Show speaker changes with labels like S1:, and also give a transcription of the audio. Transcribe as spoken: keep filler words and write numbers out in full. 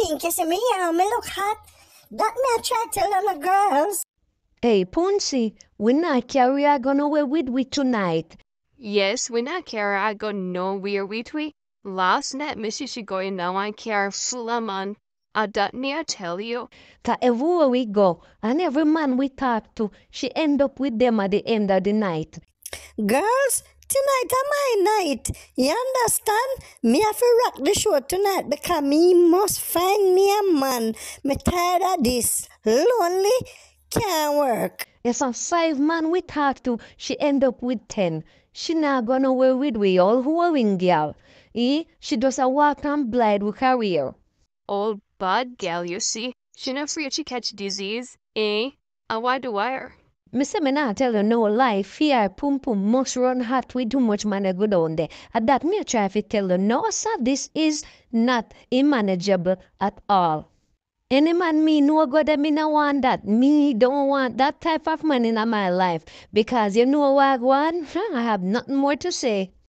S1: think you see me here, me look hot. That me I try to tell them the girls.
S2: Hey, Poncy, we not carry a gun away with we tonight.
S3: Yes, we not care I go nowhere with we. Last night, Missy she going now I care flaman. I that me I tell you.
S2: That everywhere we go, and every man we talk to, she end up with them at the end of the night.
S1: Girls, tonight are my night. You understand? Me have to rock the show tonight because me must find me a man. Me tired of this. Lonely, can't work.
S2: Yes, and five man we talk to, she end up with ten. She not gone away with we all whoring girl. Eh? She does a walk and blind with career.
S3: Old bad gal, you see. She not afraid she catch disease. Eh? I why do wire?
S2: Me say me not tell you no lie. Fear pum pum must run hot with too much money go down there. At that me try to tell you no sir, this is not unmanageable at all. Any man me no go that me no want that. Me don't want that type of man in my life. Because you know what I want? I have nothing more to say.